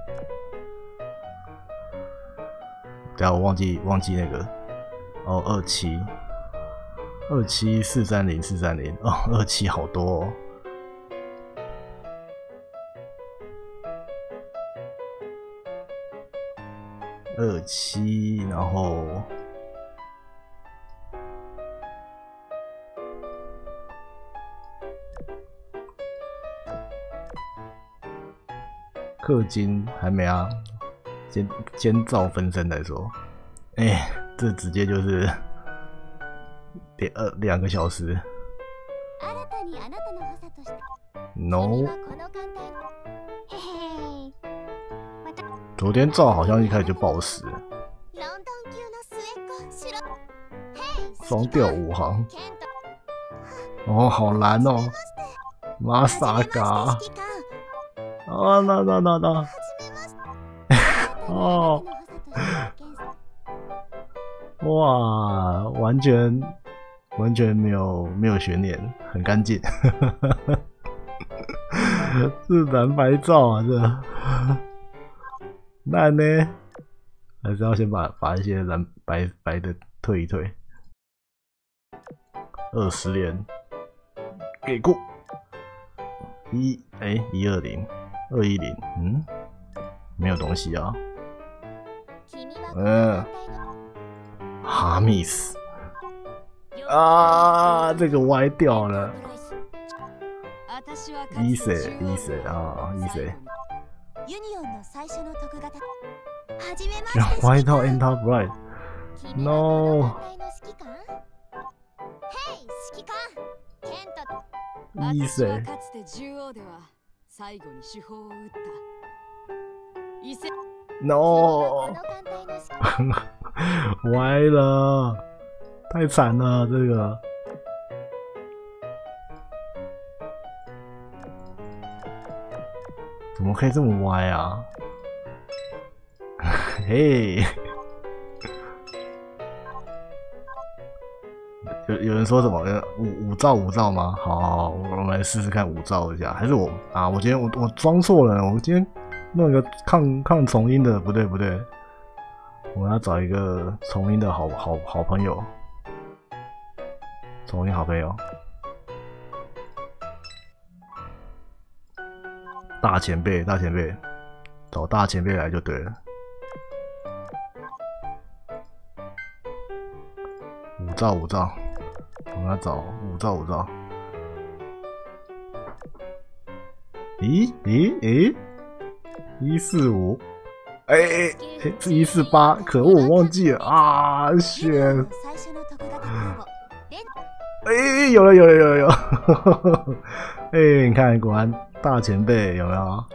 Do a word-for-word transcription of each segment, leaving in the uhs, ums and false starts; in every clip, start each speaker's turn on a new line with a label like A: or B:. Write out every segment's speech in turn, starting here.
A: 等下我忘记忘记那个哦，二七二七四三零四三零哦，二七好多哦。二七，然后氪金还没啊，先先照分身来说。哎、欸，这直接就是两呃两个小时。No。昨天照好像一开始就爆死了，双调五行。哦，好难哦，玛莎嘎。啊，那那那那。哦。哇，完全完全没有没有悬念，很干净。是蓝白照啊，这烂呢？还是要先把把一些蓝白白的退一退。二十连给过一哎一二零二一零，嗯，没有东西啊。嗯。哈密斯啊，这个歪掉了。伊谁伊谁啊伊谁？歪到 Enterprise。No。伊谁 ？No。歪了，太惨了，这个。怎么可以这么歪啊？嘿，有有人说什么五五兆五兆吗？好，好，好，我们来试试看五兆一下，还是我啊？我今天我我装错了，我今天弄一个抗抗重音的，不对不对。我要找一个重音的好好好朋友，重音好朋友，大前辈，大前辈，找大前辈来就对了。五兆五兆，我们要找五兆五兆。咦咦咦，一四五。哎哎哎，是一四八，可恶，我忘记了啊！选，哎，有了有了有了有了，哎，你看，果然大前辈有没有？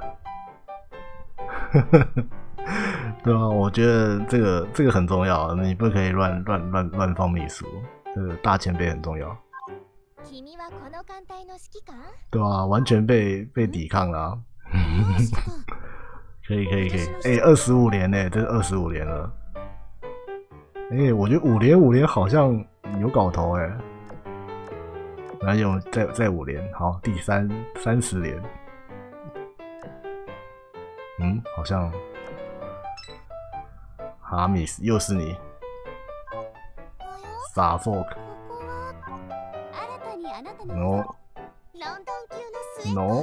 A: 对啊，我觉得这个这个很重要，你不可以乱乱乱乱放秘书，这个大前辈很重要。对啊，完全被被抵抗了、啊。可以可以可以，哎、欸，二十五连呢，这是二十五连了。哎、欸，我觉得五连五连好像有搞头哎、欸。然后用再再五连，好，第三三十连。嗯，好像哈密斯又是你，傻 folk。No No，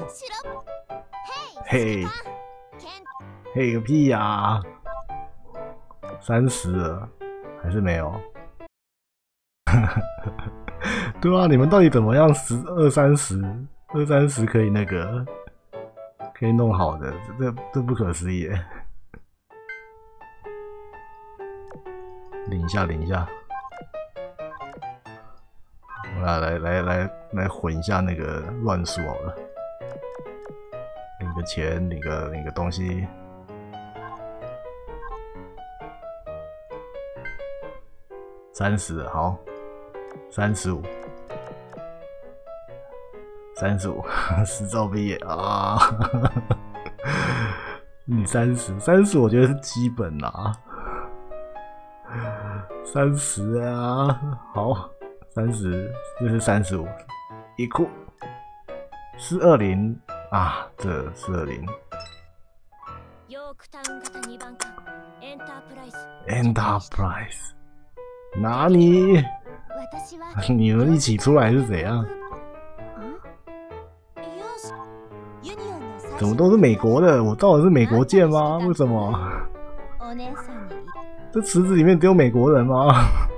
A: 嘿。嘿个屁呀、啊！三十了，还是没有？对啊，你们到底怎么样？十二三十，二三十可以那个，可以弄好的，这这这不可思议耶！领一下，领一下，我来来来来来混一下那个乱数好了，领个钱，领个领个东西。三十好，三十五，三十五，十兆毕业啊！你三十，三十我觉得是基本啦。三十啊，好，三十，这是三十五，一库四二零啊，这四二零， Enterprise， 哪里？你们一起出来是怎样？怎么都是美国的？我造的是美国舰吗？为什么？这池子里面只有美国人吗？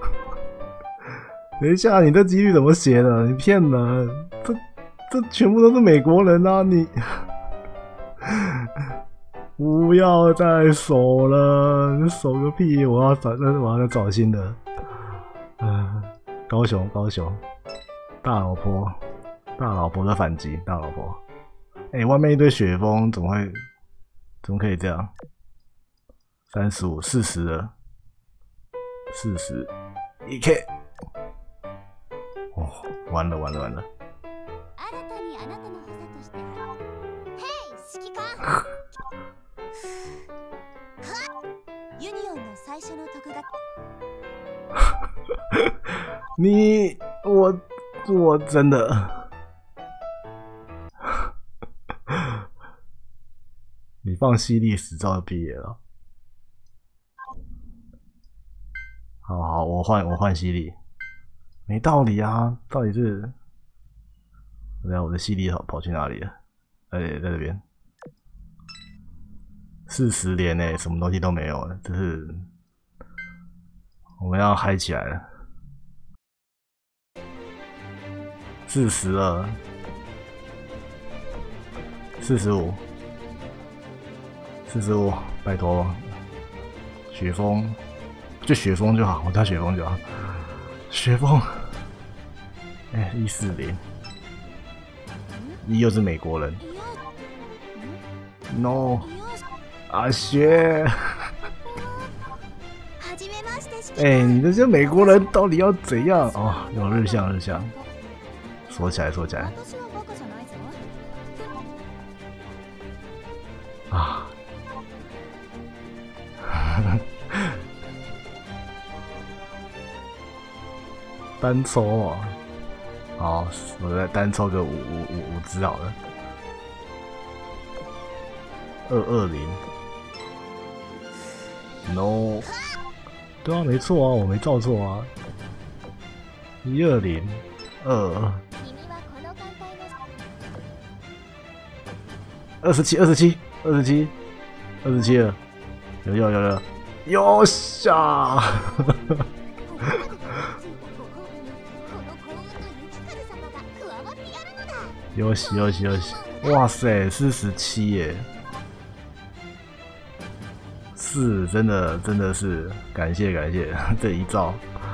A: 等一下，你这几率怎么写的？你骗人！这这全部都是美国人啊！你不要再守了，你守个屁！我要找，我要再找新的。嗯，高雄，高雄，大老婆，大老婆的反击，大老婆。哎、欸，外面一堆雪峰，怎么会？怎么可以这样？三十五、四十了，四十，一 K。哦，完了完了完了！你我我真的，你放犀利死照毕业了。好好，我换我换犀利。没道理啊！到底是，等下我的犀利跑跑去哪里了？哎、欸，在这边，四十连诶，什么东西都没有了，这是我们要嗨起来了。四十二，四十五，四十五，拜托，雪峰，就雪峰就好，我叫雪峰就好。雪峰，哎、欸，一四零，一又是美国人 ，no， 阿雪，哎、欸，你这些美国人到底要怎样？哦，有日向日向，锁起来锁起来，啊。单抽啊，好，我再单抽个五五五五只好了。二二零 ，no， 对啊，没错啊，我没照错啊。一二零二，二十七，二十七，二十七，二十七了，有有有有，有下。有喜有喜有喜！哇塞，四十七耶！是，真的真的是感谢感谢这一招！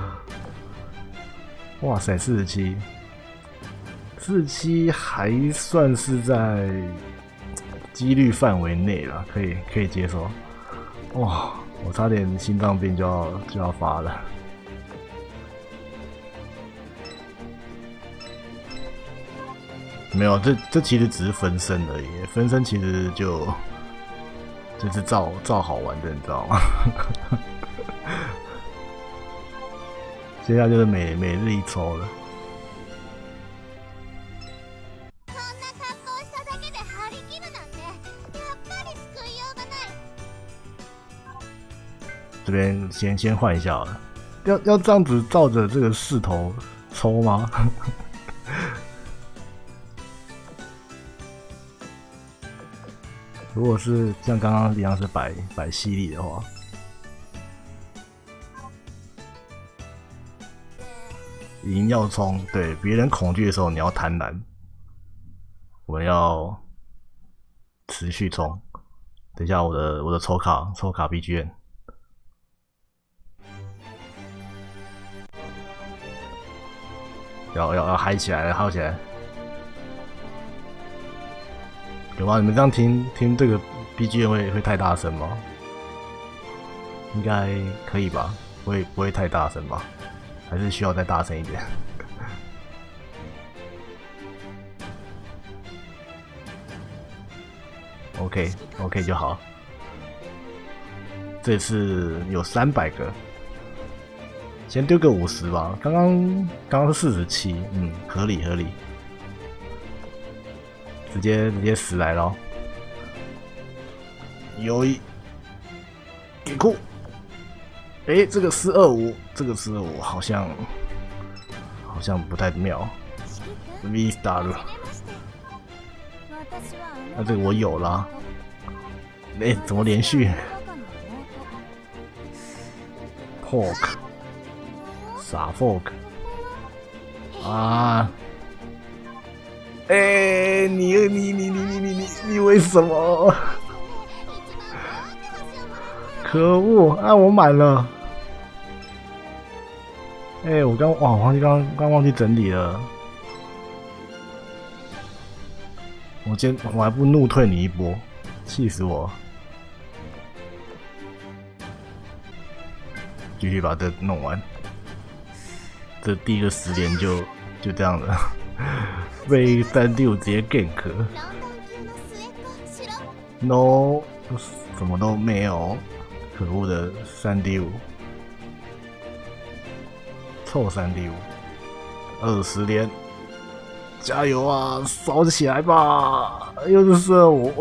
A: 哇塞，四十七，四十七还算是在几率范围内了，可以可以接受。哇，我差点心脏病就要就要发了。没有，这这其实只是分身而已。分身其实就就是照照好玩的，你知道吗？接下来就是每每日一抽了。这边先先换一下好了，要要这样子照着这个势头抽吗？如果是像刚刚一样是摆摆犀利的话，赢要冲，对别人恐惧的时候你要贪婪，我们要持续冲。等一下我的我的抽卡抽卡 B G M， 要要要嗨起来了，嗨起来！有吗？你们这样听听这个 B G M 会会太大声吗？应该可以吧？不会不会太大声吧？还是需要再大声一点？OK OK 就好。这次有三百个，先丢个五十吧。刚刚刚刚是四十七，嗯，合理合理。直接直接十来咯，有一给库。哎、欸，这个四二五，这个四二五好像好像不太妙。V star 了，那这个我有了。哎、欸，怎么连续 ？Pork， 傻 Fork 啊！哎、欸，你你你你你你你你为什么？可恶！啊，我满了。哎、欸，我刚哇，我忘记刚刚忘记整理了。我今天我还不怒退你一波，气死我！继续把这弄完。这第一个十连就就这样了，被三 D 五直接 gank。No， 什么都没有。可恶的三 D 五，臭三 D 五，二十连，加油啊，烧起来吧！又是四二五，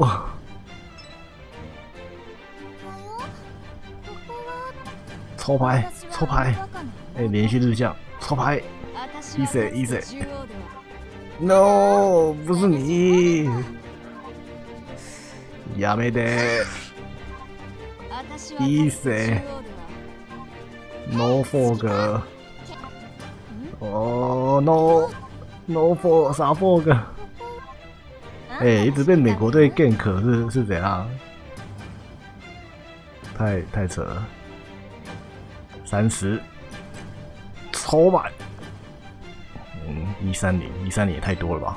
A: 抽牌，抽牌，哎、欸，连续日向，抽牌 ，easy easy，no， 不是你，やめて。Easy No Fog 哦 No No Fog 啥 Fog 哎、欸，一直被美国队 gank 是是怎样？太太扯了！三十抽满，嗯，一三零一三零也太多了吧？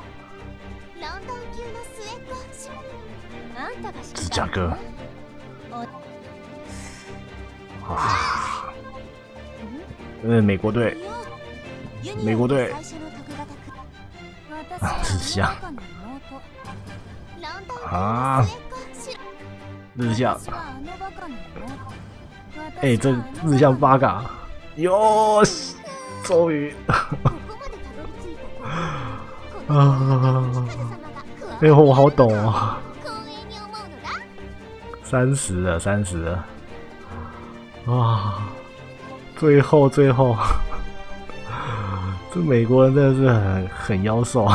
A: 芝加哥。啊！呃，美国队，美国队，啊，日向，啊，日向，哎、欸，这日向八嘎，哟，终于，啊，哎呦，我好懂啊，三十了，三十了。哇！最后最后，这美国人真的是很很妖兽，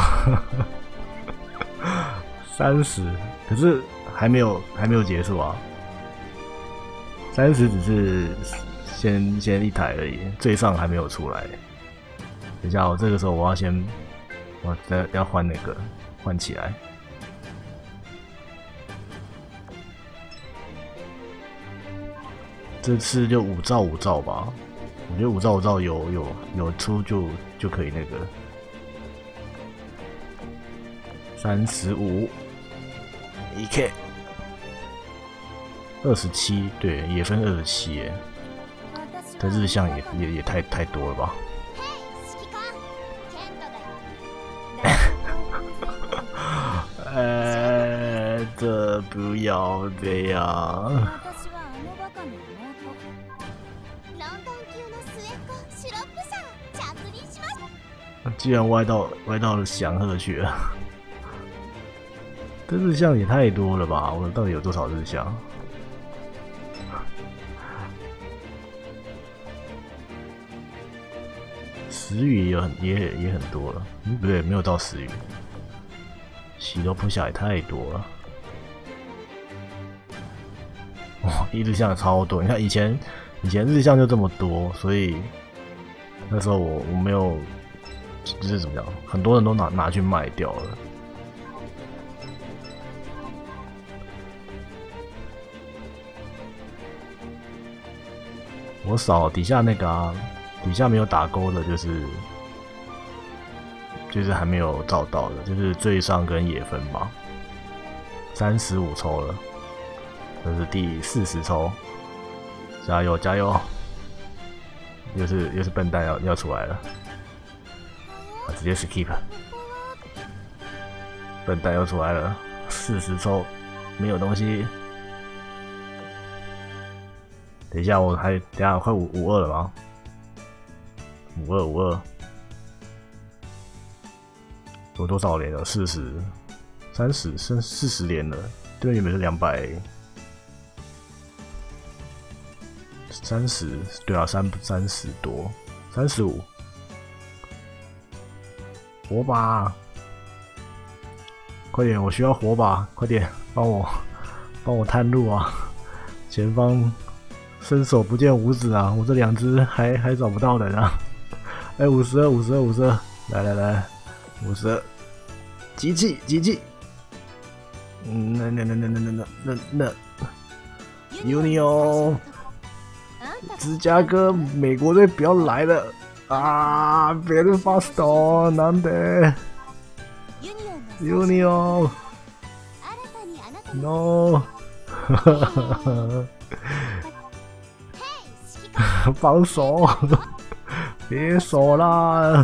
A: 三十，可是还没有还没有结束啊，三十只是先先一台而已，最上还没有出来。等一下，我这个时候我要先，我再要换那个换起来。这次就五兆五兆吧，我觉得五兆五兆有有有出就就可以那个三十五一 K 二十七，对，也分二十七耶，这日向也也也太太多了吧？呃，这不要这样。居然歪到歪到了祥鹤去了，这日向也太多了吧？我到底有多少日向？时雨也很也也很多了，嗯，不对，没有到时雨。喜多扑下也太多了，哇，一日向超多！你看以前以前日向就这么多，所以那时候我我没有。就是怎么讲，很多人都拿拿去卖掉了。我扫底下那个啊，底下没有打勾的，就是就是还没有照到的，就是最上跟野分吧。三十五抽了，这是第四十抽，加油加油！又是又是笨蛋要要出来了。直接 skip， 笨蛋又出来了，四十抽没有东西。等一下，我还等一下快五五二了吗？五二五二，我多少连了？四十、三十，剩四十连了。对面原本是两百， 三十，对啊，三三十多，三十五。火把，快点，我需要火把，快点帮我帮我探路啊！前方伸手不见五指啊，我这两只还还找不到人啊！哎，五十二，五十二，五十二，来来来，五十二，机器机器，嗯，那那那那那那那那那 ，Unio， 芝加哥美国队不要来了啊！别的 fast なんで ？Unio， no， 放手！别手啦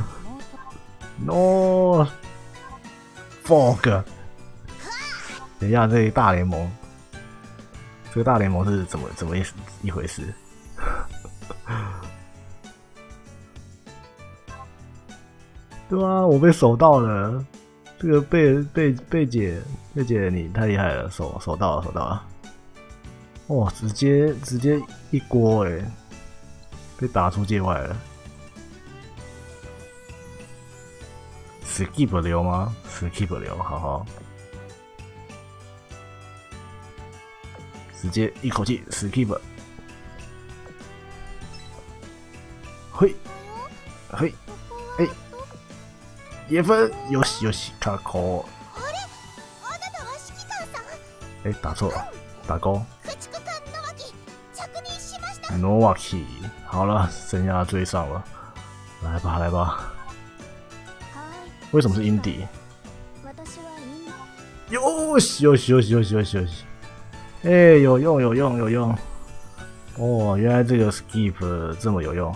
A: ！No， fuck！ 等一下，这大联盟，这个大联盟是怎么怎么一一回事？对啊，我被守到了。这个贝贝贝姐贝姐你太厉害了，守守到了守到了。哇，直接直接一锅哎、欸，被打出界外了。skip 流吗 ？skip 流，好好。直接一口气 skip。嘿，嘿，哎。野分よしよし卡扣，哎，打错了，打勾。Nowaki， 好了，剩下追上了，来吧来吧。为什么是阴底？よしよしよしよしよしよし，哎，有用有用有用。哦，原来这个 skip 这么有用。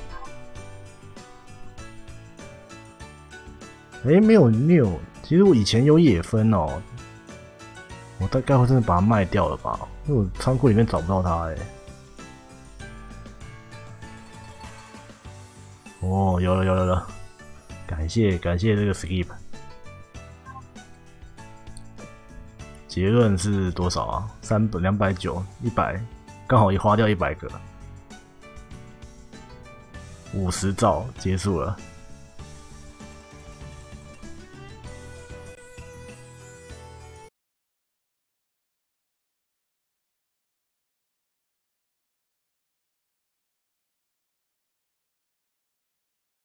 A: 哎、欸，没有没有，其实我以前有野分哦，我大概会真的把它卖掉了吧，因为我仓库里面找不到它哎、欸。哦，有了有了有了，感谢感谢这个 skip。结论是多少啊？三百两百九一百，刚好一花掉一百个，五十兆结束了。